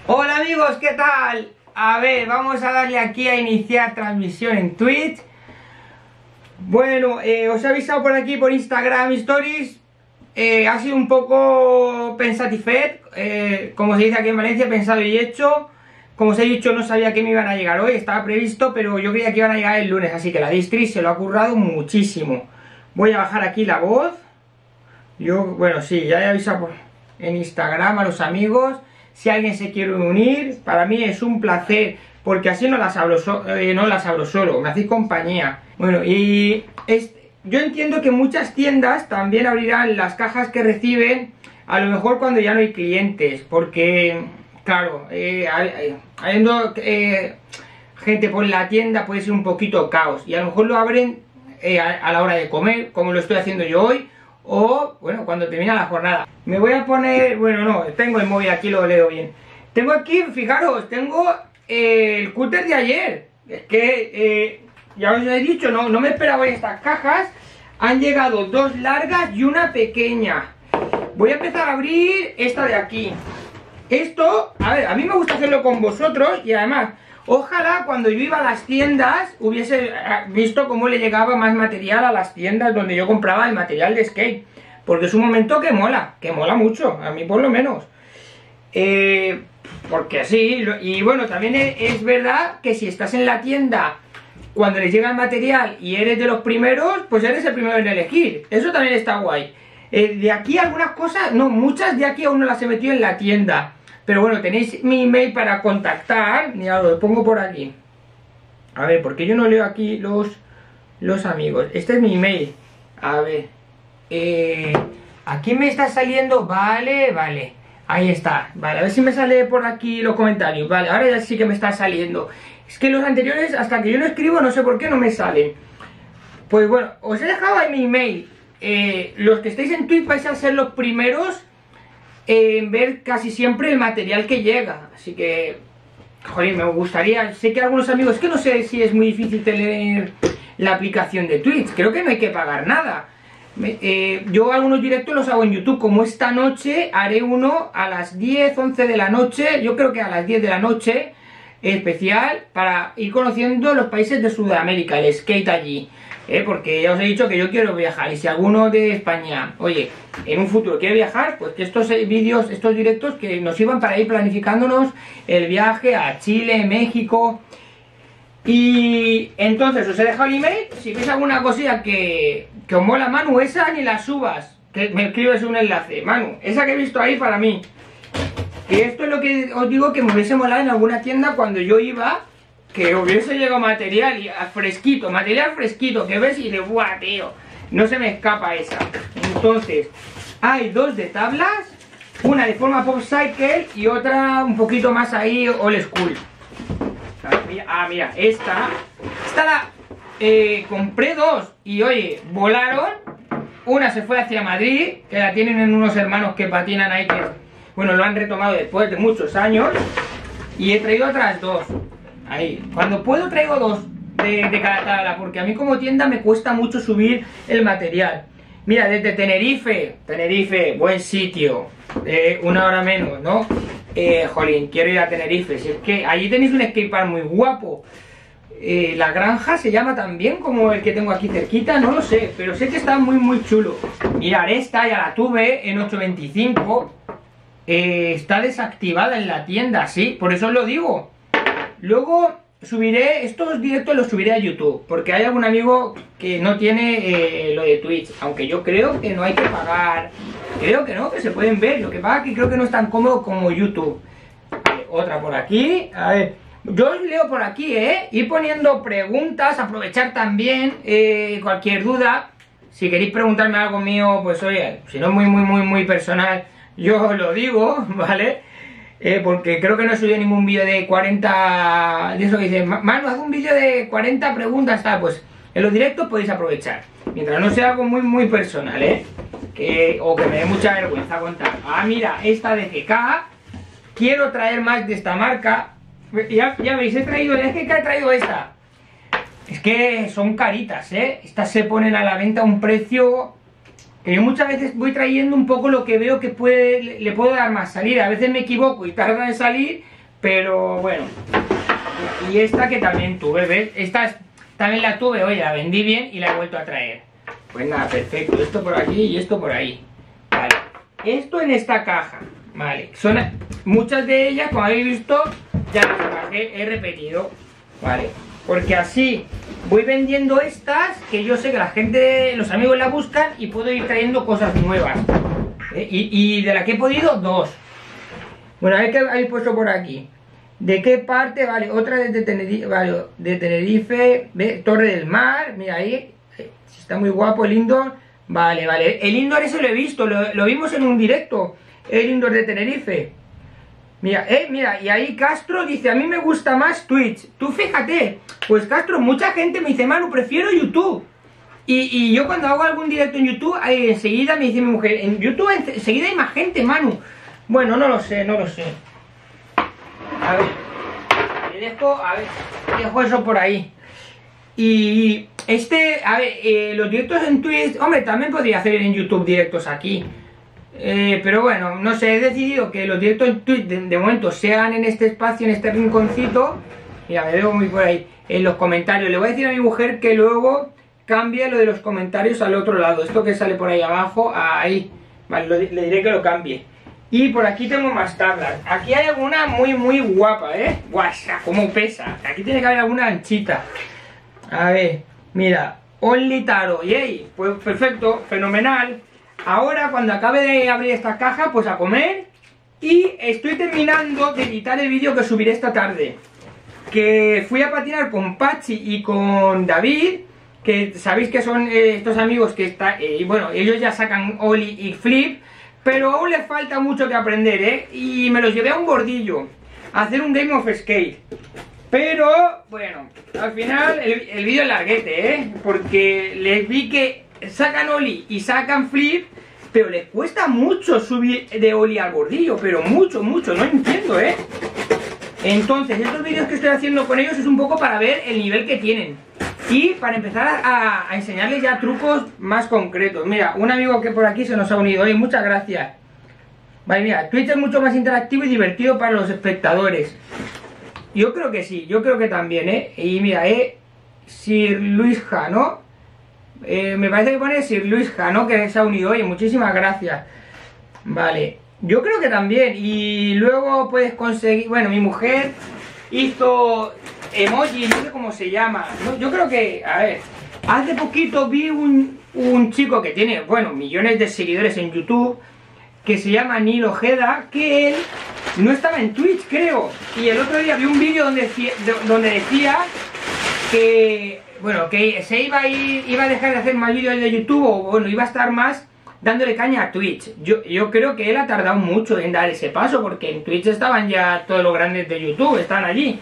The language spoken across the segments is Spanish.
Hola amigos, ¿qué tal? A ver, vamos a darle aquí a iniciar transmisión en Twitch. Bueno, os he avisado por aquí por Instagram Stories. Ha sido un poco pensatifet, como se dice aquí en Valencia, pensado y hecho. Como os he dicho, no sabía que me iban a llegar hoy, estaba previsto, pero yo creía que iban a llegar el lunes, así que la distri se lo ha currado muchísimo. Voy a bajar aquí la voz. Bueno, sí, ya he avisado en Instagram a los amigos. Si alguien se quiere unir, para mí es un placer, porque así no las hablo solo, me hacéis compañía. Bueno, yo entiendo que muchas tiendas también abrirán las cajas que reciben, a lo mejor cuando ya no hay clientes, porque, claro, habiendo gente por la tienda puede ser un poquito caos, y a lo mejor lo abren a la hora de comer, como lo estoy haciendo yo hoy, o, bueno, cuando termina la jornada. Me voy a poner, bueno, no, tengo el móvil aquí, lo leo bien. Tengo aquí, fijaros, tengo el cúter de ayer. Es que, ya os he dicho, no me esperaba estas cajas. Han llegado dos largas y una pequeña. Voy a empezar a abrir esta de aquí. Esto, a ver, a mí me gusta hacerlo con vosotros y además, ojalá cuando yo iba a las tiendas hubiese visto cómo le llegaba más material a las tiendas donde yo compraba el material de skate. Porque es un momento que mola mucho, a mí por lo menos. Porque así, y bueno, también es verdad que si estás en la tienda cuando les llega el material y eres de los primeros, pues eres el primero en elegir. Eso también está guay. De aquí algunas cosas, no, muchas de aquí aún no las he metido en la tienda. Pero bueno, tenéis mi email para contactar. Mira, lo pongo por aquí. A ver, ¿por qué yo no leo aquí los amigos? Este es mi email. A ver. Aquí me está saliendo. Vale. Ahí está. Vale, a ver si me sale por aquí los comentarios. Vale, ahora ya sí que me está saliendo. Es que los anteriores, hasta que yo no escribo, no sé por qué no me salen. Pues bueno, os he dejado ahí mi email. Los que estáis en Twitch vais a ser los primeros en ver casi siempre el material que llega, así que, joder, me gustaría, sé que algunos amigos, es que no sé si es muy difícil tener la aplicación de Twitch, creo que no hay que pagar nada. Yo algunos directos los hago en YouTube, como esta noche haré uno a las 10, 11 de la noche, yo creo que a las 10 de la noche, especial, para ir conociendo los países de Sudamérica, el skate allí. Porque ya os he dicho que yo quiero viajar, y si alguno de España, oye, en un futuro quiere viajar, pues que estos vídeos, estos directos que nos sirvan para ir planificándonos el viaje a Chile, México. Y entonces os he dejado el email. Si veis alguna cosilla que os mola, Manu, esa ni la subas, que me escribes un enlace, Manu, esa que he visto ahí para mí, que esto es lo que os digo que me hubiese molado en alguna tienda cuando yo iba, que hubiese llegado material fresquito, que ves y dices, ¡buah, tío! No se me escapa esa. Entonces, hay dos de tablas, una de forma popcycle y otra un poquito más ahí old school. Mira, esta la compré dos y oye, volaron. Una se fue hacia Madrid, que la tienen en unos hermanos que patinan ahí, que bueno, lo han retomado después de muchos años. Y he traído otras dos. Ahí, cuando puedo traigo dos de cada tabla, porque a mí como tienda me cuesta mucho subir el material. Mira, desde Tenerife, buen sitio, una hora menos, ¿no? Jolín, quiero ir a Tenerife, si es que allí tenéis un skatepark muy guapo. La granja se llama también como el que tengo aquí cerquita, no lo sé, pero sé que está muy chulo. Mirad, esta ya la tuve en 8.25, está desactivada en la tienda, sí, por eso os lo digo. Luego subiré, estos directos los subiré a YouTube, porque hay algún amigo que no tiene lo de Twitch, aunque yo creo que no hay que pagar, creo que no, que se pueden ver, lo que pasa que creo que no es tan cómodo como YouTube. Otra por aquí, a ver, yo os leo por aquí, ir poniendo preguntas, aprovechar también cualquier duda, si queréis preguntarme algo mío, pues oye, si no es muy personal, yo os lo digo, ¿vale? Porque creo que no he subido ningún vídeo de 40, de eso que dice, Manu, haz un vídeo de 40 preguntas, tal, pues en los directos podéis aprovechar, mientras no sea algo muy personal, o que me dé mucha vergüenza contar. Ah, mira, esta de GK, quiero traer más de esta marca, ya veis, he traído esta, es que son caritas, estas se ponen a la venta a un precio que yo muchas veces voy trayendo un poco lo que veo que le puedo dar más salida. A veces me equivoco y tarda en salir, Pero bueno. Y esta que también tuve, ¿ves? Esta también la tuve, oye, la vendí bien y la he vuelto a traer. Pues nada, perfecto. Esto por aquí y esto por ahí. Vale. Esto en esta caja. Vale. Son muchas de ellas, como habéis visto, ya las he repetido. Vale. Porque así voy vendiendo estas que yo sé que la gente, los amigos la buscan y puedo ir trayendo cosas nuevas. Y de la que he podido, 2. Bueno, a ver qué habéis puesto por aquí. ¿De qué parte? Vale, otra de Tenerife, vale, de Tenerife, ¿ve? Torre del Mar, mira ahí, está muy guapo el indoor. Vale, vale, el indoor ese lo he visto, lo vimos en un directo, el indoor de Tenerife. Mira, mira, y ahí Castro dice, a mí me gusta más Twitch. Tú fíjate, pues Castro, mucha gente me dice, Manu, prefiero YouTube. Y yo cuando hago algún directo en YouTube, enseguida me dice mi mujer, en YouTube enseguida hay más gente, Manu. Bueno, no lo sé, no lo sé. A ver, dejo eso por ahí. Y a ver, los directos en Twitch, hombre, también podría hacer en YouTube directos aquí. Pero bueno, no sé, he decidido que los directos en Twitch de momento sean en este espacio, en este rinconcito. Mira, me veo muy por ahí, en los comentarios. Le voy a decir a mi mujer que luego cambie lo de los comentarios al otro lado. Esto que sale por ahí abajo, ahí. Vale, le diré que lo cambie. Y por aquí tengo más tablas. Aquí hay alguna muy guapa, Guasa, cómo pesa. Aquí tiene que haber alguna anchita. A ver, mira, Only Taro, yay, pues perfecto, fenomenal. Ahora cuando acabe de abrir esta caja, pues a comer. Y estoy terminando de editar el vídeo que subiré esta tarde. Que fui a patinar con Pachi y con David, que sabéis que son estos amigos que bueno, ellos ya sacan ollie y flip. Pero aún les falta mucho que aprender, Y me los llevé a un bordillo a hacer un Game of Skate. Pero, bueno, al final el vídeo es larguete, Porque les vi que sacan ollie y sacan flip, pero les cuesta mucho subir de ollie al bordillo. Pero mucho, no entiendo, Entonces, estos vídeos que estoy haciendo con ellos es un poco para ver el nivel que tienen. Y para empezar a enseñarles ya trucos más concretos. Mira, un amigo que por aquí se nos ha unido hoy, muchas gracias. Vale, mira, Twitch es mucho más interactivo y divertido para los espectadores. Yo creo que sí, yo creo que también, Y mira, Sir Luis Jano, me parece que pone Sir Luis Jano que se ha unido hoy, muchísimas gracias. Vale, yo creo que también. Y luego puedes conseguir, bueno, mi mujer hizo emoji, no sé cómo se llama. Yo creo que, a ver, hace poquito vi un chico que tiene, bueno, millones de seguidores en YouTube, que se llama Nil Ojeda, que él no estaba en Twitch, creo. Y el otro día vi un vídeo donde decía que, bueno, que se iba a dejar de hacer más vídeos de YouTube, o bueno, iba a estar más dándole caña a Twitch. Yo creo que él ha tardado mucho en dar ese paso, porque en Twitch estaban ya todos los grandes de YouTube, están allí.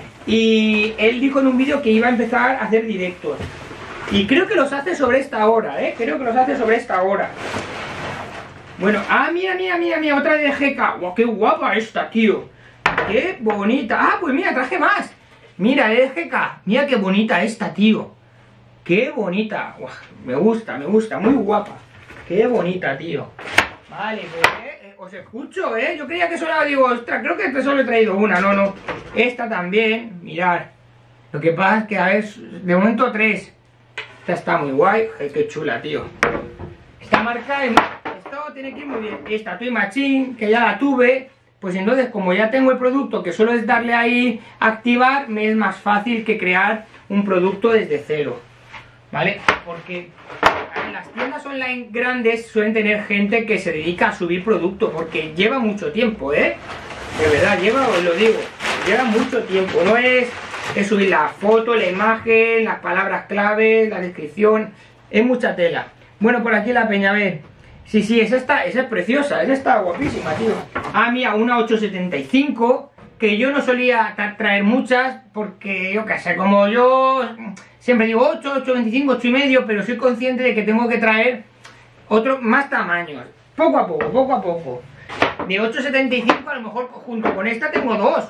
Y él dijo en un vídeo que iba a empezar a hacer directos. Y creo que los hace sobre esta hora, Creo que los hace sobre esta hora. Bueno, mira, otra de GK. ¡Guau, qué guapa esta, tío! ¡Qué bonita! ¡Ah, pues mira, traje más! Mira, es GK. Mira qué bonita esta, tío. ¡Qué bonita! ¡Guau! Me gusta, muy guapa. ¡Qué bonita, tío! Vale, pues, os escucho, Yo creía que solo, digo, ostras, creo que solo he traído una, no. Esta también, mirad. Lo que pasa es que, a ver, de momento 3. Esta está muy guay. Qué chula, tío. Esta marca, esto tiene que ir muy bien. Esta Toy Machine, que ya la tuve, pues entonces, como ya tengo el producto, que solo es darle ahí a activar, me es más fácil que crear un producto desde cero, ¿vale? Porque en las tiendas online grandes suelen tener gente que se dedica a subir producto, porque lleva mucho tiempo, De verdad, os lo digo, lleva mucho tiempo. No es subir la foto, la imagen, las palabras claves, la descripción, es mucha tela. Bueno, por aquí la peña, a ver. Sí, esa es preciosa, esa está guapísima, tío. Ah, mira, una 875, que yo no solía traer muchas, porque yo qué sé, como yo siempre digo 8, 825, 8,5, pero soy consciente de que tengo que traer más tamaños, poco a poco. De 8,75 a lo mejor junto con esta tengo 2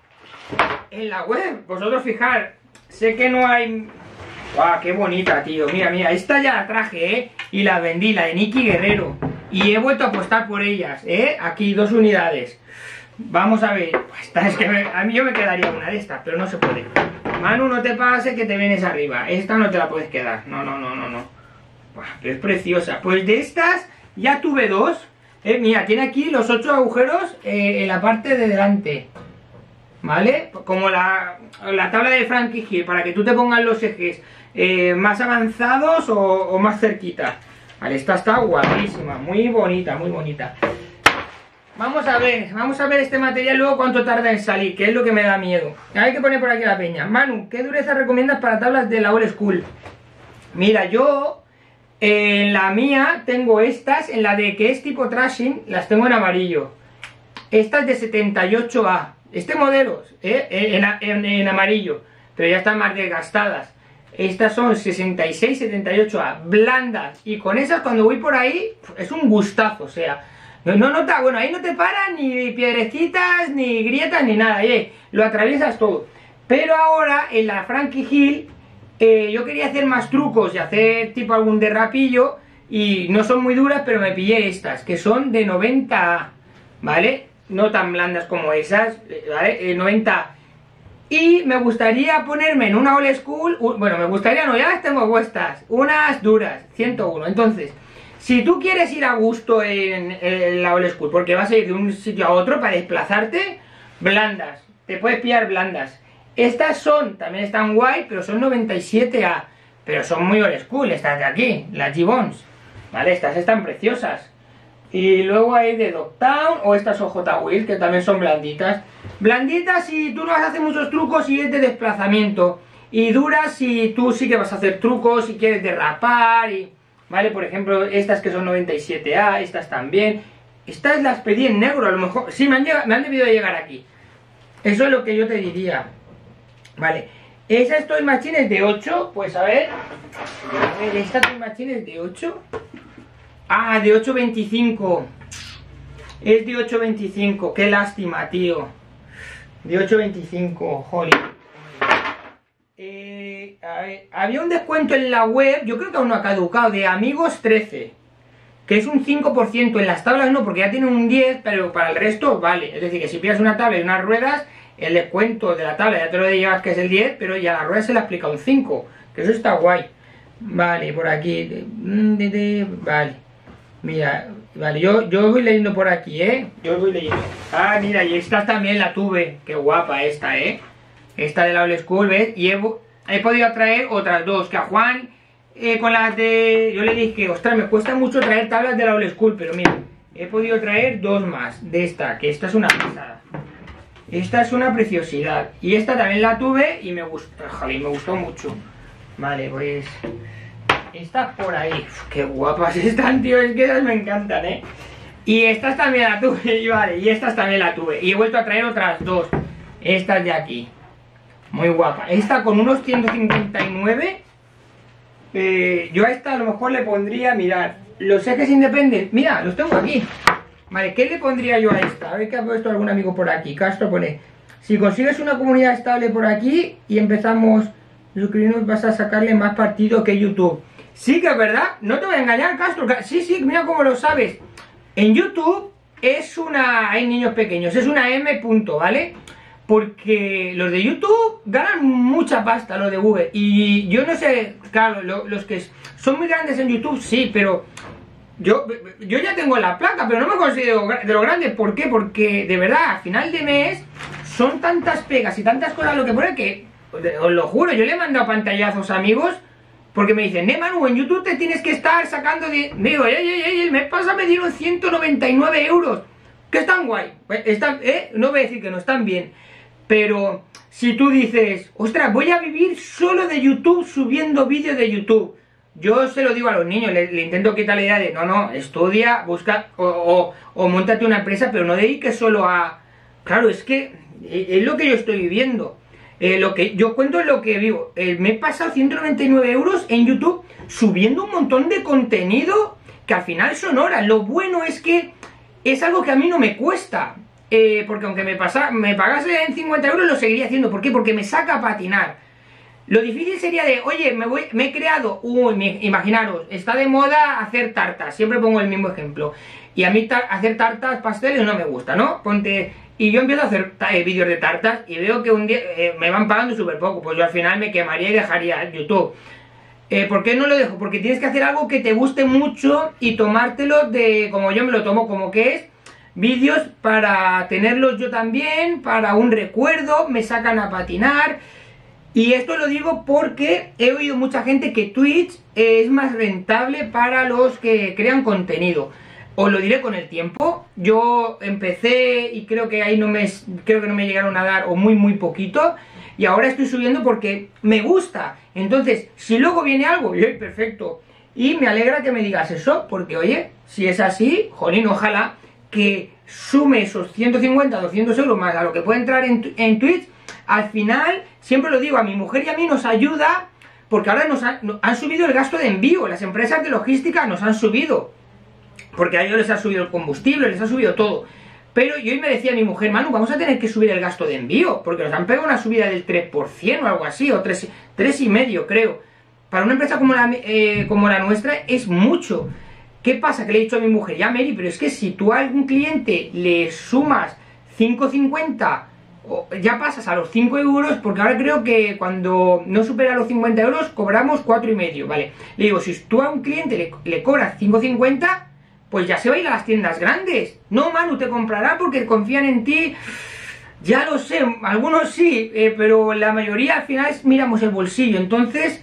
en la web. Vosotros fijar, sé que no hay... ¡Guau, qué bonita, tío! Mira, esta ya la traje, y la vendí, la de Nicky Guerrero. Y he vuelto a apostar por ellas, Aquí 2 unidades. Vamos a ver. Es que a mí yo me quedaría una de estas, pero no se puede. Manu, no te pase que te vienes arriba. Esta no te la puedes quedar. No. Buah, pero es preciosa. Pues de estas ya tuve dos. Mira, tiene aquí los 8 agujeros en la parte de delante. ¿Vale? Como la tabla de Frankie Hill, para que tú te pongas los ejes más avanzados o más cerquita. Vale, esta está guapísima, muy bonita, muy bonita. Vamos a ver este material luego cuánto tarda en salir, que es lo que me da miedo. Hay que poner por aquí la peña. Manu, ¿qué dureza recomiendas para tablas de la old school? Mira, yo en la mía tengo estas, en la de que es tipo trashing, las tengo en amarillo. Estas de 78A. Este modelo, en amarillo, pero ya están más desgastadas. Estas son 66, 78A, blandas. Y con esas cuando voy por ahí, es un gustazo, o sea... bueno, ahí no te paran ni piedrecitas, ni grietas, ni nada, lo atraviesas todo. Pero ahora, en la Frankie Hill, yo quería hacer más trucos y hacer tipo algún derrapillo, y no son muy duras, pero me pillé estas, que son de 90A, ¿vale? No tan blandas como esas, ¿vale? 90A. Y me gustaría ponerme en una old school, bueno, me gustaría, no, ya las tengo puestas, unas duras, 101, entonces... Si tú quieres ir a gusto en la old school, porque vas a ir de un sitio a otro para desplazarte, blandas, te puedes pillar blandas. Estas también están guay, pero son 97A, pero son muy old school, estas de aquí, las Gibbons, ¿vale? Estas están preciosas. Y luego hay de Dogtown o estas OJ Wheels, que también son blanditas. Blanditas si tú no vas a hacer muchos trucos y es de desplazamiento. Y duras si tú sí que vas a hacer trucos y quieres derrapar y... ¿Vale? Por ejemplo, estas que son 97A, estas también. Estas las pedí en negro, a lo mejor... Sí, me han debido de llegar aquí. Eso es lo que yo te diría. Vale. Esas Toy Machines de 8, pues a ver, esta Toy Machine es de 8. Ah, de 8.25. Es de 8.25, qué lástima, tío. De 8.25, jolín. A ver, había un descuento en la web, yo creo que aún no ha caducado, de Amigos 13, que es un 5%, en las tablas no, porque ya tiene un 10, pero para el resto vale. Es decir, que si pillas una tabla y unas ruedas, el descuento de la tabla ya te lo llevas que es el 10, pero ya a la rueda se le aplica un 5, que eso está guay. Vale, por aquí, vale, mira, vale, yo voy leyendo por aquí, yo voy leyendo. Ah, mira, y esta también la tuve, qué guapa esta, esta de la old school, ¿ves? Y he podido traer otras dos, que a Juan, con las de... Yo le dije, ostras, me cuesta mucho traer tablas de la old school, pero mira, he podido traer dos más de esta, que esta es una pasada. Esta es una preciosidad. Y esta también la tuve y me gustó, joder, me gustó mucho. Vale, pues... Estas por ahí, uf, qué guapas están, tío, es que esas me encantan, Y estas también la tuve, vale, y estas también la tuve. Y he vuelto a traer otras dos, estas de aquí. Muy guapa. Esta con unos 159. Yo a esta a lo mejor le pondría, mirad, los ejes independientes. Mira, los tengo aquí. Vale, ¿qué le pondría yo a esta? A ver qué ha puesto algún amigo por aquí. Castro pone: si consigues una comunidad estable por aquí y empezamos suscribirnos, vas a sacarle más partido que YouTube. Sí que es verdad, no te voy a engañar, Castro. Sí, mira cómo lo sabes. En YouTube es una... Hay niños pequeños, es una M punto, ¿vale? Porque los de YouTube ganan mucha pasta, los de Google. Y yo no sé, claro, los que son muy grandes en YouTube, sí, pero yo ya tengo la placa, pero no me considero de los grandes. ¿Por qué? Porque de verdad, a final de mes son tantas pegas y tantas cosas lo que pone que, os lo juro, yo le he mandado pantallazos a amigos porque me dicen, Manu, en YouTube te tienes que estar sacando de... Digo, el mes pasado me dieron 199 euros. Que están guay. No voy a decir que no están bien. Pero si tú dices, ostras, voy a vivir solo de YouTube subiendo vídeos de YouTube. Yo se lo digo a los niños, le intento quitar la idea de, no, estudia, busca o móntate una empresa, pero no dediques solo a... Claro, es que es lo que yo estoy viviendo. Lo que yo cuento es lo que vivo. Me he pasado 199 euros en YouTube subiendo un montón de contenido que al final son horas. Lo bueno es que es algo que a mí no me cuesta. Porque aunque me pagase en 50 euros lo seguiría haciendo. ¿Por qué? Porque me saca a patinar. Lo difícil sería de, oye, me he creado, imaginaros, está de moda hacer tartas, siempre pongo el mismo ejemplo. Y a mí hacer tartas, pasteles no me gusta, ¿no? Ponte, y yo empiezo a hacer vídeos de tartas y veo que un día me van pagando súper poco, pues yo al final me quemaría y dejaría YouTube. ¿Por qué no lo dejo? Porque tienes que hacer algo que te guste mucho y tomártelo de como yo me lo tomo, como que es vídeos para tenerlos yo también, para un recuerdo, me sacan a patinar. Y esto lo digo porque he oído mucha gente que Twitch es más rentable para los que crean contenido. Os lo diré con el tiempo. Yo empecé y creo que ahí no me llegaron a dar o muy poquito. Y ahora estoy subiendo porque me gusta. Entonces, si luego viene algo, perfecto. Y me alegra que me digas eso, porque oye, si es así, jolín, ojalá que sume esos 150, 200 euros más a lo que puede entrar en Twitch. Al final, siempre lo digo, a mi mujer y a mí nos ayuda, porque ahora nos han subido el gasto de envío. Las empresas de logística nos han subido, porque a ellos les ha subido el combustible, les ha subido todo. Pero yo hoy me decía mi mujer, Manu, vamos a tener que subir el gasto de envío, porque nos han pegado una subida del 3% o algo así, o 3,5 creo. Para una empresa como la nuestra es mucho. ¿Qué pasa? Que le he dicho a mi mujer, ya Mary, pero es que si tú a algún cliente le sumas 5,50, ya pasas a los 5 euros, porque ahora creo que cuando no supera los 50 euros cobramos 4,5, ¿vale? Le digo, si tú a un cliente le cobras 5,50, pues ya se va a ir a las tiendas grandes. No, Manu, te comprará porque confían en ti. Ya lo sé, algunos sí, pero la mayoría al final miramos el bolsillo. Entonces,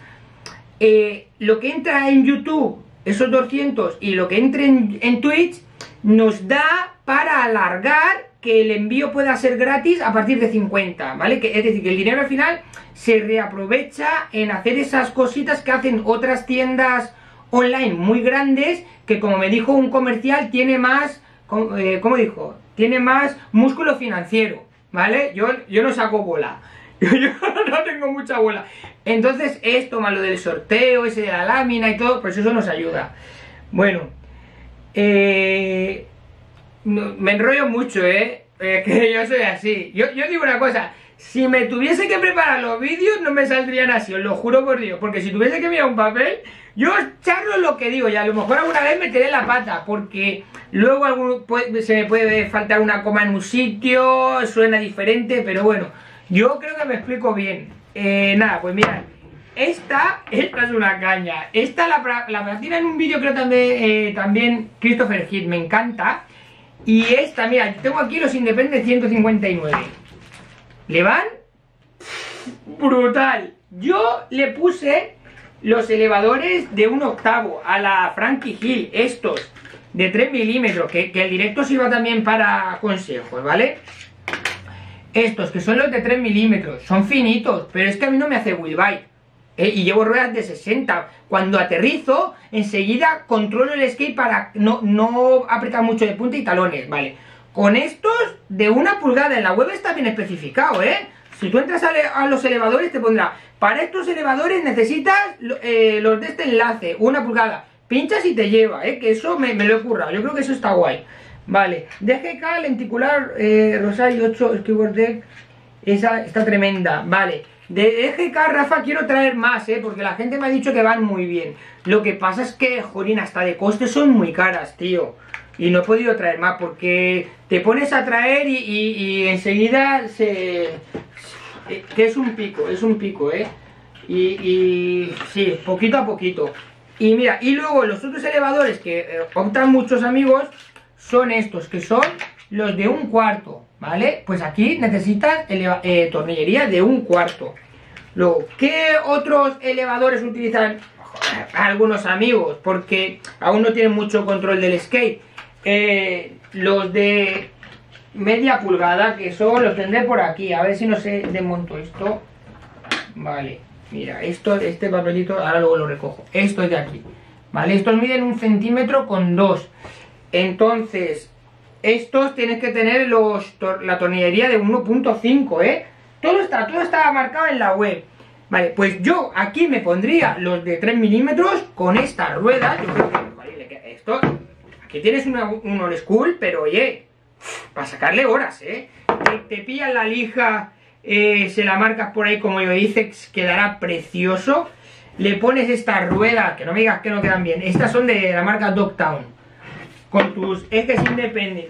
lo que entra en YouTube, esos 200, y lo que entre en Twitch, nos da para alargar que el envío pueda ser gratis a partir de 50, ¿vale? Es decir, que el dinero al final se reaprovecha en hacer esas cositas que hacen otras tiendas online muy grandes, que como me dijo un comercial, tiene más, ¿cómo dijo? Tiene más músculo financiero, ¿vale? Yo no saco bola, yo no tengo mucha bola. Entonces esto más lo del sorteo, ese de la lámina y todo, pues eso nos ayuda. Bueno, me enrollo mucho, que yo soy así. Yo digo una cosa, si me tuviese que preparar los vídeos no me saldrían así, os lo juro por Dios, porque si tuviese que mirar un papel, yo charlo lo que digo y a lo mejor alguna vez meteré la pata, porque luego se me puede faltar una coma en un sitio, suena diferente, pero bueno, yo creo que me explico bien. Nada, pues mirad, esta es una caña. Esta la platina en un vídeo, creo también Christopher Heath, me encanta. Y esta, mira, tengo aquí los Independent 159. ¿Le van? Brutal. Yo le puse los elevadores de 1/8 a la Frankie Hill, estos de 3 milímetros, que el directo sirva también para consejos, ¿vale? Estos que son los de 3 milímetros, son finitos, pero es que a mí no me hace wheel bite. Y llevo ruedas de 60. Cuando aterrizo, enseguida controlo el skate para no apretar mucho de punta y talones, ¿vale? Con estos de 1 pulgada, en la web está bien especificado, ¿eh? Si tú entras a los elevadores te pondrá, para estos elevadores necesitas los de este enlace, 1 pulgada. Pinchas y te lleva, que eso me lo he currado, yo creo que eso está guay. Vale, DGK, lenticular, Rosario 8, Skateboard Deck, esa está tremenda, vale. De DGK, Rafa, quiero traer más, porque la gente me ha dicho que van muy bien. Lo que pasa es que, jolín, hasta de coste son muy caras, tío. Y no he podido traer más porque te pones a traer y enseguida que es un pico, Y sí, poquito a poquito. Y mira, y luego los otros elevadores que optan muchos amigos son estos, que son los de 1/4, ¿vale? Pues aquí necesitas tornillería de 1/4. Luego, ¿qué otros elevadores utilizan algunos amigos? Porque aún no tienen mucho control del skate. Los de media pulgada, que son, los tendré por aquí, a ver si no se desmonto esto. Vale, mira, este papelito, ahora luego lo recojo. Esto es de aquí, ¿vale? Estos miden 1,2 centímetros. Entonces, estos tienes que tener la tornillería de 1,5, Todo está marcado en la web. Vale, pues yo aquí me pondría los de 3 milímetros con esta rueda. Yo creo que, vale, esto, aquí tienes un old school, pero oye, para sacarle horas, te pillas la lija, se la marcas por ahí como yo hice, quedará precioso. Le pones esta rueda, que no me digas que no quedan bien. Estas son de la marca Dogtown. con tus ejes independentes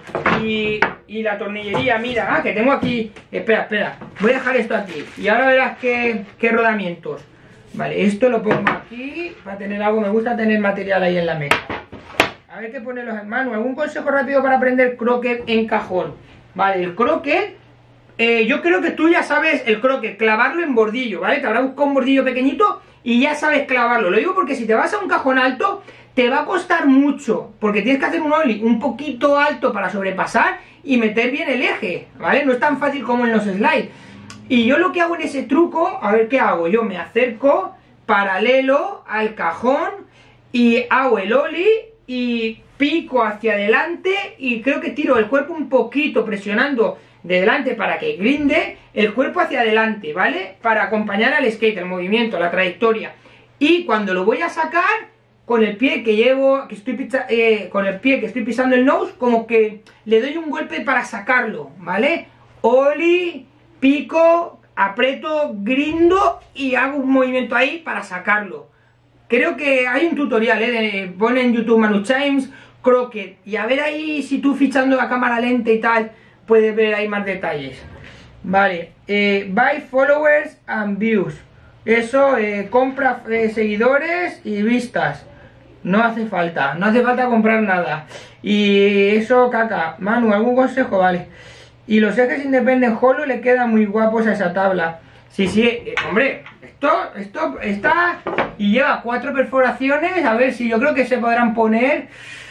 y la tornillería, mira, que tengo aquí, espera, voy a dejar esto aquí y ahora verás qué rodamientos. Vale, esto lo pongo aquí para tener algo, me gusta tener material ahí en la mesa. A ver qué pone los hermanos, ¿algún consejo rápido para aprender croquet en cajón? Vale, el croquet, yo creo que tú ya sabes el croquet, clavarlo en bordillo, ¿vale? Te habrá buscado un bordillo pequeñito y ya sabes clavarlo. Lo digo porque si te vas a un cajón alto te va a costar mucho, porque tienes que hacer un ollie un poquito alto para sobrepasar y meter bien el eje, ¿vale? No es tan fácil como en los slides. Y yo lo que hago en ese truco, a ver qué hago, yo me acerco paralelo al cajón y hago el ollie y pico hacia adelante y creo que tiro el cuerpo un poquito presionando de delante para que grinde el cuerpo hacia adelante, ¿vale? Para acompañar al skate, el movimiento, la trayectoria. Y cuando lo voy a sacar, con el pie que llevo, con el pie que estoy pisando el nose, como que le doy un golpe para sacarlo, ¿vale? Ollie, pico, aprieto, grindo y hago un movimiento ahí para sacarlo. Creo que hay un tutorial, pone en YouTube Manu Chimes, croquet, y a ver ahí si tú fichando la cámara lenta y tal, puedes ver ahí más detalles. Vale, buy followers and views. Eso, compra seguidores y vistas. No hace falta comprar nada. Y eso, caca. Manu, ¿algún consejo? Vale. Y los ejes Independent Hollow le quedan muy guapos a esa tabla. Sí, hombre, esto está y lleva 4 perforaciones. A ver si yo creo que se podrán poner.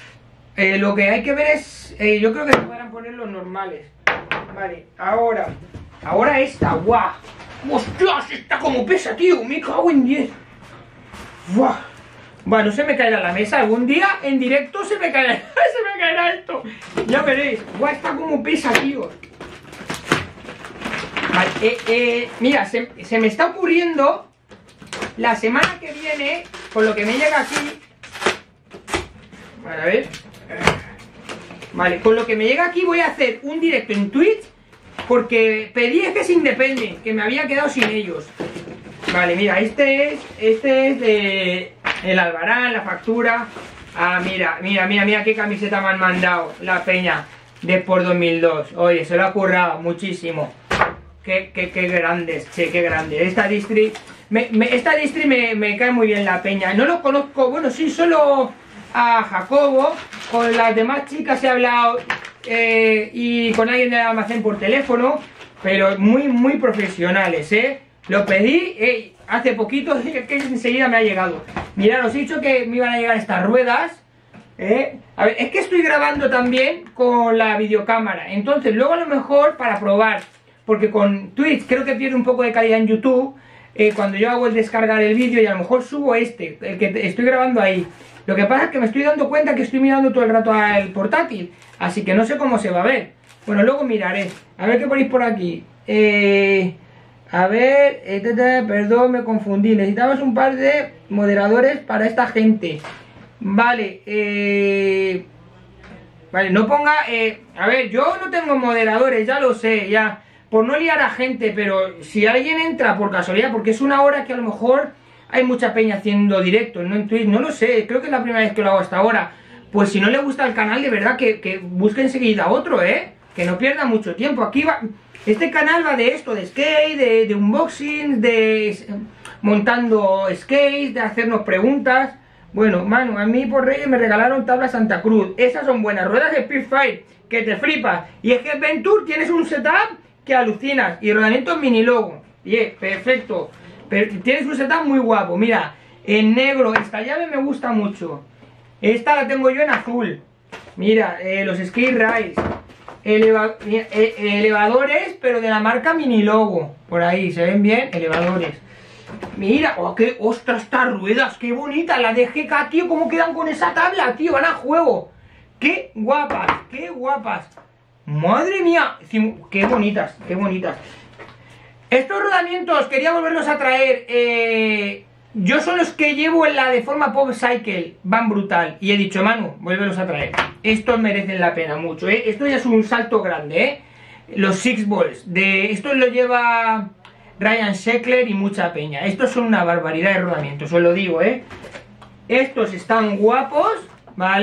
Lo que hay que ver es, yo creo que se podrán poner los normales. Vale, ahora esta, guau. ¡Hostias! Está como pesa, tío. Me cago en 10. ¡Buah! Bueno, se me caerá la mesa. Algún día en directo se me caerá esto. Ya veréis. ¡Buah! Está como pesa, tío. Vale, mira, se me está ocurriendo la semana que viene, con lo que me llega aquí. Vale, a ver. Vale, con lo que me llega aquí voy a hacer un directo en Twitch. Porque pedí ejes Independent, que me había quedado sin ellos. Vale, mira, este es de el Albarán, la factura. Ah, mira qué camiseta me han mandado la peña de por 2002. Oye, se lo ha currado muchísimo. Qué grandes, che, qué grande. Esta distri me cae muy bien la peña. No lo conozco, bueno, sí, solo a Jacobo. Con las demás chicas he hablado y con alguien del almacén por teléfono, pero muy profesionales, Lo pedí hace poquito, que enseguida me ha llegado. Mirad, os he dicho que me iban a llegar estas ruedas. A ver, es que estoy grabando también con la videocámara, entonces luego a lo mejor para probar, porque con Twitch creo que pierde un poco de calidad en YouTube, cuando yo hago el descargar el vídeo y a lo mejor subo el que estoy grabando ahí. Lo que pasa es que me estoy dando cuenta que estoy mirando todo el rato al portátil, así que no sé cómo se va a ver. Bueno, luego miraré. A ver qué ponéis por aquí. A ver, perdón, me confundí. Necesitamos un par de moderadores para esta gente. Vale, vale, no ponga... a ver, yo no tengo moderadores, ya lo sé, ya. Por no liar a gente, pero si alguien entra por casualidad, porque es una hora que a lo mejor hay mucha peña haciendo directos, no en Twitch, no lo sé, creo que es la primera vez que lo hago hasta ahora. Pues si no le gusta el canal, de verdad que busque enseguida otro, que no pierda mucho tiempo. Aquí va... Este canal va de esto, de skate, de unboxing, de montando skate, de hacernos preguntas. Bueno, Manu, a mí por Reyes me regalaron tablas Santa Cruz. Esas son buenas, ruedas de Speedfire, que te flipas. Y es que en Venture tienes un setup que alucinas. Y rodamientos mini logo. Perfecto. Pero tienes un setup muy guapo. Mira, en negro, esta llave me gusta mucho. Esta la tengo yo en azul. Mira, los skate rides. Elevadores, pero de la marca Mini Logo. Por ahí, ¿se ven bien? Elevadores. Mira, qué ostras, estas ruedas, qué bonitas. Las de GK, tío, cómo quedan con esa tabla, tío, van a juego. Qué guapas, qué guapas. Madre mía, qué bonitas, qué bonitas. Estos rodamientos quería volverlos a traer. Yo son los que llevo en la de forma Pop Cycle, van brutal. Y he dicho, Manu, vuélvelos a traer. Estos merecen la pena mucho, Esto ya es un salto grande, Los Six Balls. Estos lo lleva Ryan Sheckler y mucha peña. Estos son una barbaridad de rodamientos, os lo digo, Estos están guapos, ¿vale?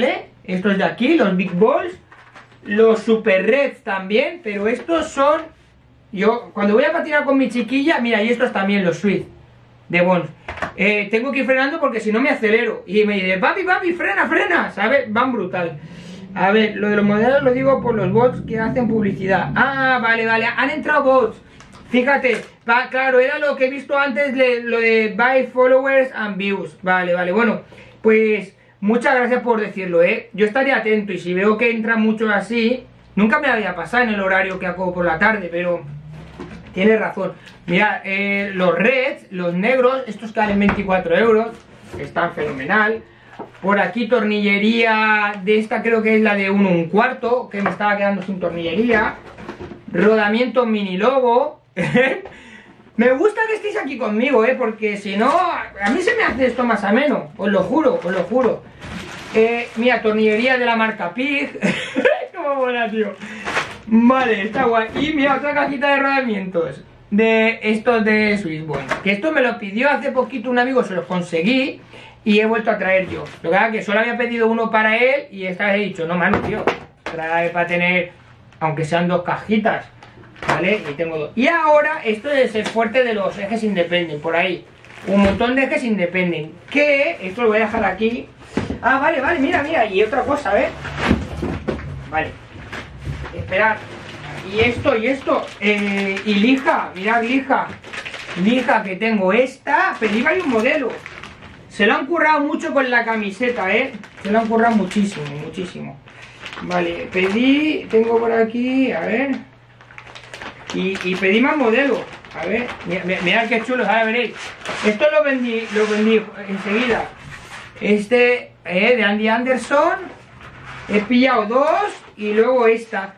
estos de aquí, los Big Balls, los Super Reds también, pero estos son, yo cuando voy a patinar con mi chiquilla, mira, y estos también, los Sweet de Bones, tengo que ir frenando porque si no me acelero, y me dice, papi, frena, frena, ¿sabes? Van brutal. A ver, lo de los modelos lo digo por los bots que hacen publicidad. Ah, vale, han entrado bots. Fíjate, claro, era lo que he visto antes, lo de buy followers and views. Vale, bueno, pues muchas gracias por decirlo, yo estaré atento y si veo que entran muchos así, nunca me había pasado en el horario que hago por la tarde, pero tienes razón. Mira, los reds, los negros, estos que valen 24 euros, están fenomenal. Por aquí tornillería de esta, creo que es la de 1 1/4, que me estaba quedando sin tornillería. Rodamiento mini logo. Me gusta que estéis aquí conmigo, porque si no, a mí se me hace esto más ameno, os lo juro, os lo juro. Mira, tornillería de la marca Pig. Como mola, tío. Vale, está guay. Y mira, otra cajita de rodamientos de estos de Swissbone, que esto me lo pidió hace poquito un amigo, se los conseguí y he vuelto a traer yo. Lo que pasa es que solo había pedido uno para él y esta vez he dicho, no, mano, tío, trae para tener, aunque sean 2 cajitas, ¿vale? Y tengo 2. Y ahora, esto es el fuerte de los ejes independent, por ahí. Un montón de ejes independent, que esto lo voy a dejar aquí. Ah, vale, mira, y otra cosa, vale, esperad. Y esto, y lija, mirad, lija que tengo esta, pedí varios modelos. Se lo han currado mucho con la camiseta, se lo han currado muchísimo. Vale, pedí, tengo por aquí, a ver. Y pedí más modelos, a ver, mirad qué chulos, ahora veréis. Esto lo vendí enseguida. Este, de Andy Anderson, he pillado 2 y luego esta.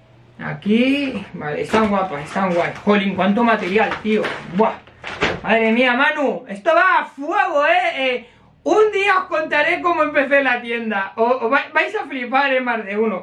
Aquí, vale, están guapas, están guay. Jolín, cuánto material, tío. Buah. Madre mía, Manu, esto va a fuego, un día os contaré cómo empecé la tienda. Vais a flipar, más de uno.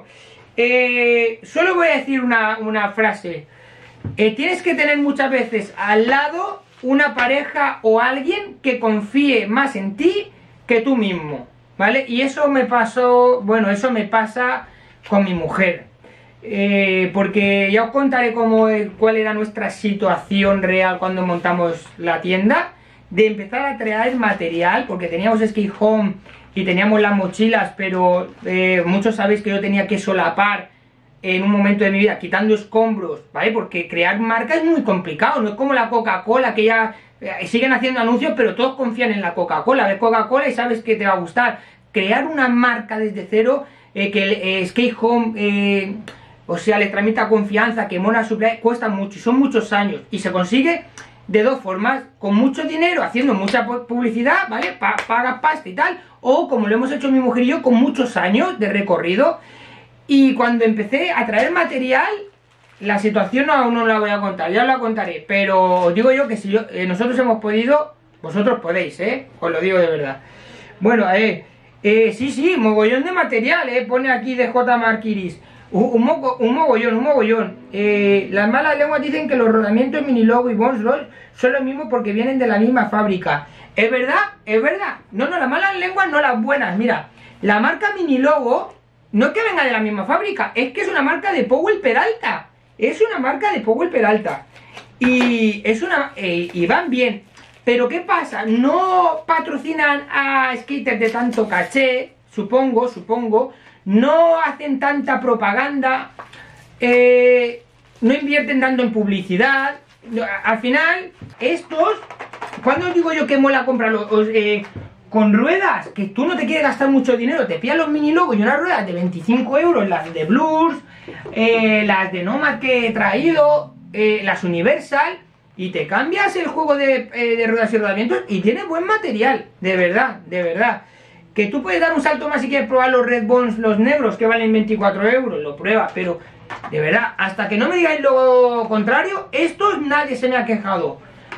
Solo voy a decir una frase. Tienes que tener muchas veces al lado una pareja o alguien que confíe más en ti que tú mismo, ¿vale? Y eso me pasó, bueno, eso me pasa con mi mujer. Porque ya os contaré cuál era nuestra situación real cuando montamos la tienda, de empezar a traer material, porque teníamos skate home y teníamos las mochilas, pero muchos sabéis que yo tenía que solapar en un momento de mi vida, quitando escombros, ¿vale? Porque crear marca es muy complicado, no es como la Coca-Cola, que ya siguen haciendo anuncios, pero todos confían en la Coca-Cola, ves Coca-Cola y sabes que te va a gustar. Crear una marca desde cero, que el skate home... o sea, les tramita confianza, que Mona Supply, cuesta mucho, y son muchos años, y se consigue de 2 formas, con mucho dinero, haciendo mucha publicidad, ¿vale? Pagas pasta y tal, o como lo hemos hecho mi mujer y yo, con muchos años de recorrido. Y cuando empecé a traer material, la situación aún no la voy a contar, ya la contaré, pero os digo yo que si nosotros hemos podido, vosotros podéis, os lo digo de verdad. Bueno, sí, mogollón de material, pone aquí de J. Marquiris. Un mogollón. Las malas lenguas dicen que los rodamientos mini logo y Bones Roll son los mismos porque vienen de la misma fábrica. ¿Es verdad? No, las malas lenguas no las buenas. Mira, la marca mini logo no es que venga de la misma fábrica, es que es una marca de Powell Peralta. Y van bien. Pero ¿qué pasa? No patrocinan a skaters de tanto caché, supongo. No hacen tanta propaganda, no invierten tanto en publicidad. Al final, estos, ¿cuándo os digo yo que mola comprarlos? Con ruedas, que tú no te quieres gastar mucho dinero, te pillas los mini logos y unas ruedas de 25 euros, las de Blurs, las de Nomad que he traído, las Universal, y te cambias el juego de ruedas y rodamientos y tienes buen material, de verdad. Que tú puedes dar un salto más si quieres probar los Red Bones, los negros, que valen 24 euros, lo pruebas, pero de verdad, hasta que no me digáis lo contrario, estos nadie se me ha quejado.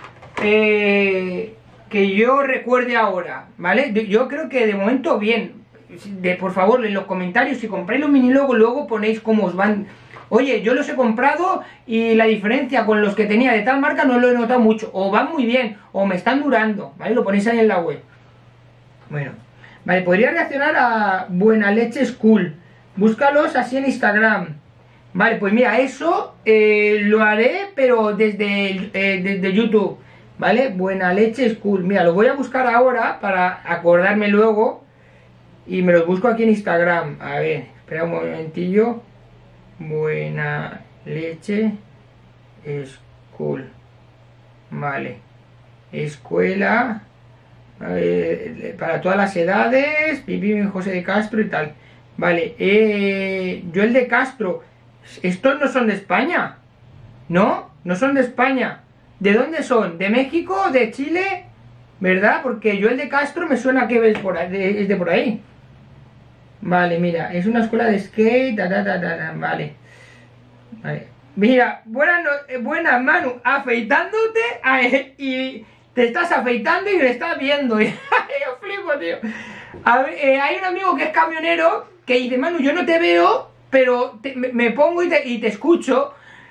Que yo recuerde ahora, ¿vale? Yo creo que de momento bien. Por favor, en los comentarios, si compráis los mini logos, luego ponéis cómo os van. Oye, yo los he comprado y la diferencia con los que tenía de tal marca no lo he notado mucho. O van muy bien, o me están durando, ¿vale? Lo ponéis ahí en la web. Bueno. Vale, podría reaccionar a Buena Leche School. Búscalos así en Instagram. Vale, pues mira, eso lo haré, pero desde YouTube. ¿Vale? Buena Leche School. Mira, lo voy a buscar ahora para acordarme luego. Y me los busco aquí en Instagram. A ver, espera un momentillo. Buena Leche School. Vale. Escuela para todas las edades. Pipi José de Castro y tal. Vale. Joel de Castro. Estos no son de España. ¿No? No son de España. ¿De dónde son? ¿De México? ¿De Chile? ¿Verdad? Porque Joel de Castro me suena que es de por ahí. Vale, mira, es una escuela de skate, vale. Vale. Mira, buenas Manu, afeitándote y te estás afeitando y me estás viendo. Yo flipo, tío. A ver, hay un amigo que es camionero que dice, Manu, yo no te veo, pero me pongo y te escucho.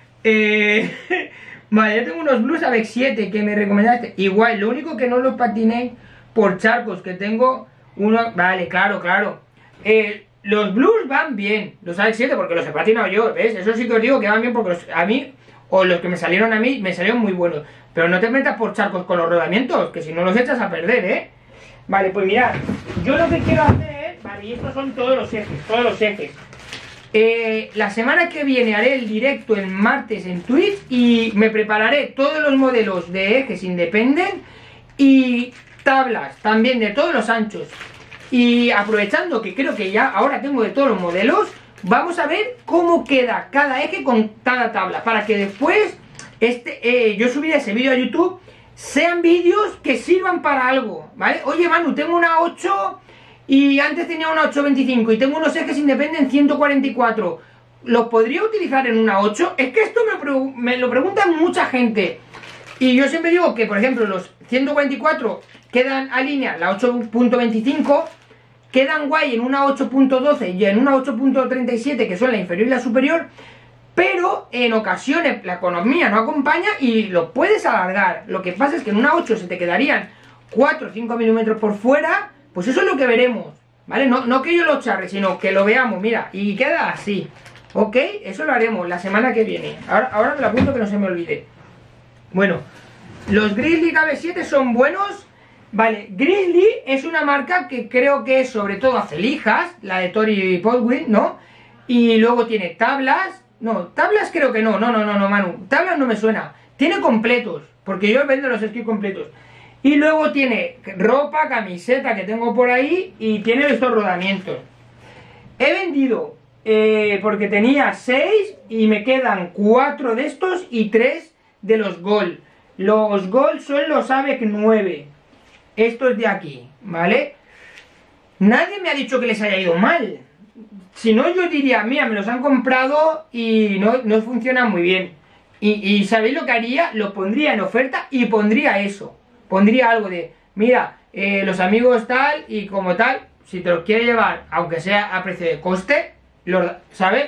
Vale, yo tengo unos blues Avex 7 que me recomendaste. Igual, lo único que no los patiné por charcos, que tengo uno. Vale, claro. Los blues van bien, los Avex 7, porque los he patinado yo, ¿ves? Eso sí que os digo que van bien porque a mí, o los que me salieron a mí, me salieron muy buenos. Pero no te metas por charcos con los rodamientos, que si no los echas a perder, ¿eh? Vale, pues mirad, yo lo que quiero hacer, vale, y estos son todos los ejes. La semana que viene haré el directo el martes en Twitch y me prepararé todos los modelos de ejes independent y tablas también de todos los anchos. Y aprovechando que creo que ya ahora tengo de todos los modelos, vamos a ver cómo queda cada eje con cada tabla, para que después yo subiré ese vídeo a YouTube, sean vídeos que sirvan para algo, ¿vale? Oye Manu, tengo una 8 y antes tenía una 825 y tengo unos ejes independent 144, ¿los podría utilizar en una 8? Es que esto me lo pregunta mucha gente. Y yo siempre digo que, por ejemplo, los 144 quedan a línea, la 8.25, quedan guay en una 8.12 y en una 8.37, que son la inferior y la superior, pero en ocasiones la economía no acompaña y lo puedes alargar. Lo que pasa es que en una 8 se te quedarían 4 o 5 milímetros por fuera, pues eso es lo que veremos, ¿vale? No que yo lo charre, sino que lo veamos, mira, y queda así, ¿ok? Eso lo haremos la semana que viene. Ahora me lo apunto que no se me olvide. Bueno, los Grizzly KB7 son buenos. Vale, Grizzly es una marca que creo que es sobre todo hace lijas, la de Tori Podwin, ¿no? Y luego tiene tablas. No, tablas creo que no, Manu. Tablas no me suena. Tiene completos, porque yo vendo los esquís completos. Y luego tiene ropa, camiseta que tengo por ahí y tiene estos rodamientos. He vendido porque tenía 6 y me quedan 4 de estos y 3 de los Gold. Los Gold son los AVEC 9. Estos de aquí, ¿vale? Nadie me ha dicho que les haya ido mal. Si no, yo diría, mira, me los han comprado y no funcionan muy bien. Y ¿sabéis lo que haría? Los pondría en oferta y pondría eso. Pondría algo de, mira, los amigos tal y como tal, si te los quiere llevar, aunque sea a precio de coste, ¿sabes?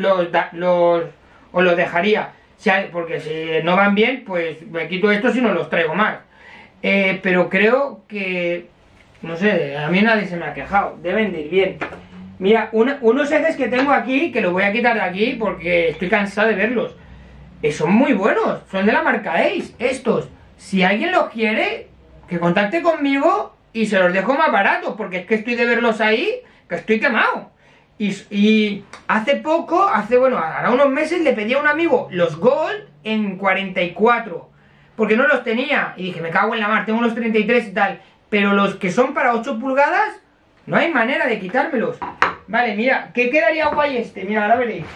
Os los dejaría. Porque si no van bien, pues me quito estos y no los traigo más. Pero creo que, no sé, a mí nadie se me ha quejado, deben de ir bien. Mira, unos ejes que tengo aquí, que los voy a quitar de aquí porque estoy cansado de verlos. Son muy buenos, son de la marca Ace, estos. Si alguien los quiere, que contacte conmigo y se los dejo más baratos, porque es que estoy de verlos ahí, que estoy quemado. Y hace poco, ahora unos meses le pedí a un amigo los Gold en 44, porque no los tenía, y dije, me cago en la mar, tengo los 33 y tal, pero los que son para 8 pulgadas, no hay manera de quitármelos. Vale, mira, ¿qué quedaría guay este? Mira, ahora veréis,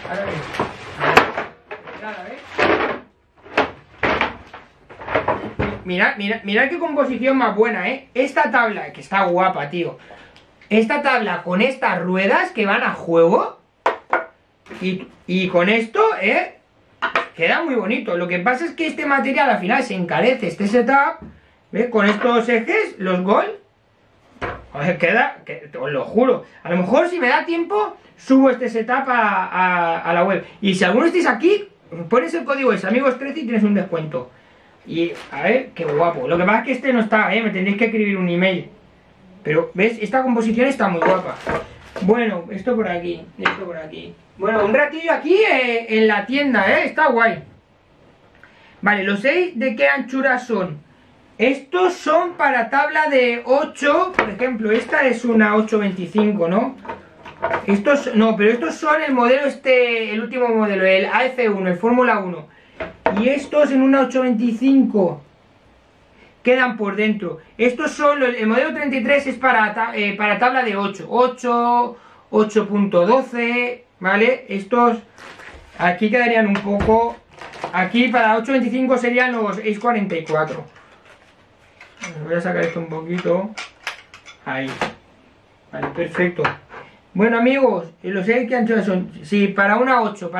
Mirad qué composición más buena, Esta tabla, que está guapa, tío. Esta tabla con estas ruedas que van a juego y con esto, queda muy bonito. Lo que pasa es que este material al final se encarece, este setup, ¿ves? Con estos ejes, los Gold, os lo juro. A lo mejor si me da tiempo, subo este setup a la web. Y si alguno estáis aquí, pones el código es amigos13 y tienes un descuento. Y a ver, qué guapo. Lo que pasa es que este no está, me tendréis que escribir un email. Pero, ¿ves? Esta composición está muy guapa. Bueno, esto por aquí, esto por aquí. Bueno, un ratillo aquí en la tienda, está guay. Vale, los 6 ¿de qué anchura son? Estos son para tabla de 8, por ejemplo, esta es una 825, ¿no? Estos, no, pero estos son el modelo el último modelo, el AF1, el Fórmula 1. Y estos en una 825 quedan por dentro. Estos son, el modelo 33 es para tabla de 8, 8.12, ¿vale? Estos aquí quedarían un poco, aquí para 8.25 serían los 6.44. Voy a sacar esto un poquito, ahí, vale, perfecto. Bueno amigos, los 6 que anchos son, sí, para una 8,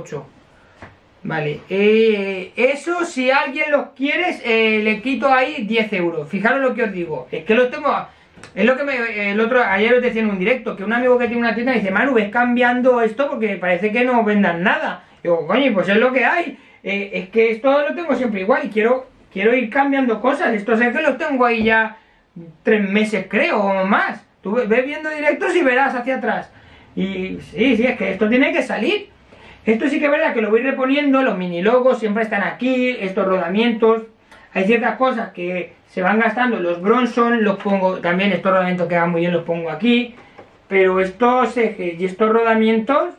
vale, eso si alguien los quiere, le quito ahí 10 euros. Fijaros lo que os digo, es que los tengo, es lo que ayer os decía en un directo, que un amigo que tiene una tienda dice, Manu, ves cambiando esto porque parece que no vendan nada. Digo, coño, pues es lo que hay, es que esto lo tengo siempre igual y quiero ir cambiando cosas. Estos es que los tengo ahí ya 3 meses creo, o más. Tú ves viendo directos y verás hacia atrás. Y sí, es que esto tiene que salir. Esto sí que es verdad que lo voy reponiendo, los mini logos siempre están aquí, estos rodamientos. Hay ciertas cosas que se van gastando, los Bronson los pongo, también estos rodamientos que van muy bien los pongo aquí. Pero estos ejes y estos rodamientos,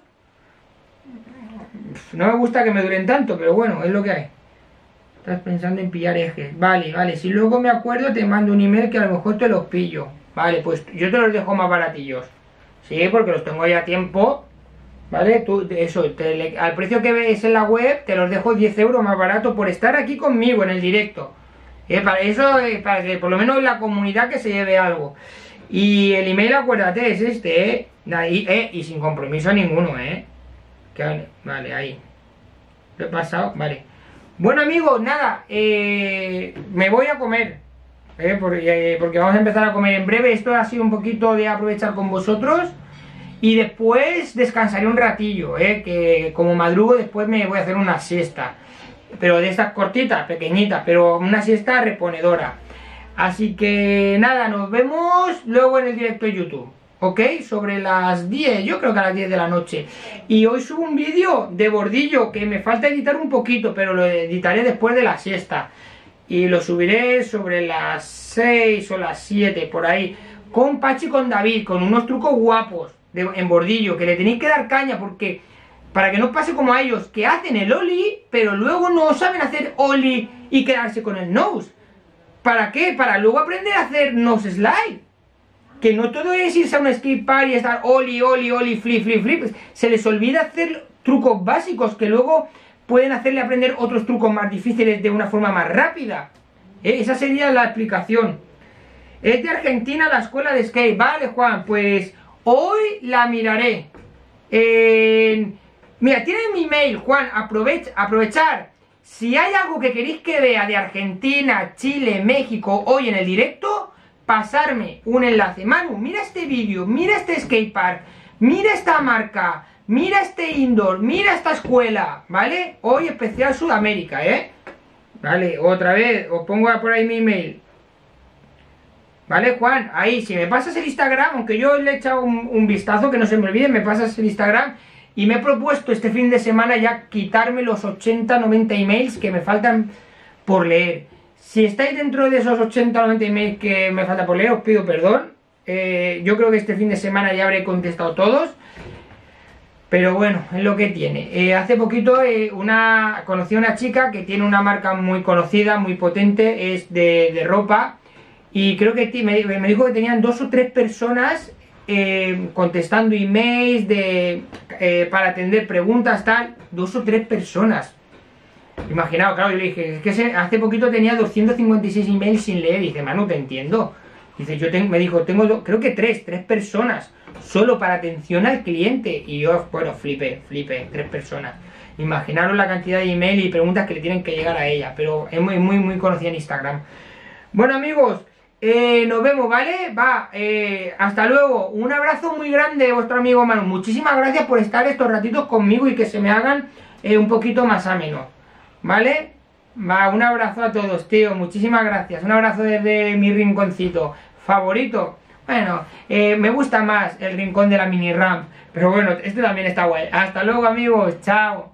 no me gusta que me duren tanto, pero bueno, es lo que hay. Estás pensando en pillar ejes. Vale, si luego me acuerdo te mando un email que a lo mejor te los pillo. Vale, pues yo te los dejo más baratillos. Sí, porque los tengo ya a tiempo. ¿Vale? Tú, eso, al precio que ves en la web, te los dejo 10 euros más barato por estar aquí conmigo en el directo. Para eso, para que por lo menos la comunidad que se lleve algo. Y el email, acuérdate, es este, y sin compromiso ninguno, vale, ahí. Lo he pasado, vale. Bueno amigos, nada, me voy a comer, porque vamos a empezar a comer en breve. Esto ha sido un poquito de aprovechar con vosotros. Y después descansaré un ratillo, que como madrugo después me voy a hacer una siesta. Pero de estas cortitas, pequeñitas, pero una siesta reponedora. Así que nada, nos vemos luego en el directo de YouTube, ¿ok? Sobre las 10, yo creo que a las 10 de la noche. Y hoy subo un vídeo de bordillo que me falta editar un poquito, pero lo editaré después de la siesta. Y lo subiré sobre las 6 o las 7, por ahí. Con Pachi y con David, con unos trucos guapos. En bordillo, que le tenéis que dar caña porque para que no pase como a ellos, que hacen el ollie pero luego no saben hacer ollie y quedarse con el nose. ¿Para qué? Para luego aprender a hacer nose slide. Que no todo es irse a un skate park y estar ollie, flip. Pues se les olvida hacer trucos básicos que luego pueden hacerle aprender otros trucos más difíciles de una forma más rápida. Esa sería la explicación. Es de Argentina la escuela de skate. Vale, Juan, pues hoy la miraré. Mira, tiene mi email, Juan, aprovechar. Si hay algo que queréis que vea de Argentina, Chile, México hoy en el directo, pasarme un enlace. Manu, mira este vídeo, mira este skatepark, mira esta marca, mira este indoor, mira esta escuela, ¿vale? Hoy especial Sudamérica, Vale, otra vez, os pongo por ahí mi email. Vale, Juan, ahí, si me pasas el Instagram, aunque yo le he echado un vistazo, que no se me olvide, me pasas el Instagram. Y me he propuesto este fin de semana ya quitarme los 80-90 emails que me faltan por leer. Si estáis dentro de esos 80-90 emails que me falta por leer, os pido perdón. Yo creo que este fin de semana ya habré contestado todos. Pero bueno, es lo que tiene. Hace poquito conocí a una chica que tiene una marca muy conocida, muy potente, es de ropa. Y creo que me dijo que tenían 2 o 3 personas contestando emails para atender preguntas, tal. 2 o 3 personas. Imaginaos, claro, yo le dije, es que hace poquito tenía 256 emails sin leer. Y dice, Manu, te entiendo. Dice, me dijo, tengo creo que 3 personas solo para atención al cliente. Y yo, bueno, flipé, 3 personas. Imaginaros la cantidad de emails y preguntas que le tienen que llegar a ella. Pero es muy conocida en Instagram. Bueno, amigos, nos vemos, ¿vale? Hasta luego. Un abrazo muy grande de vuestro amigo Manu. Muchísimas gracias por estar estos ratitos conmigo y que se me hagan un poquito más ameno, ¿vale? Un abrazo a todos, tío. Muchísimas gracias. Un abrazo desde mi rinconcito favorito. Bueno, me gusta más el rincón de la mini RAM. Pero bueno, este también está guay. Hasta luego, amigos. Chao.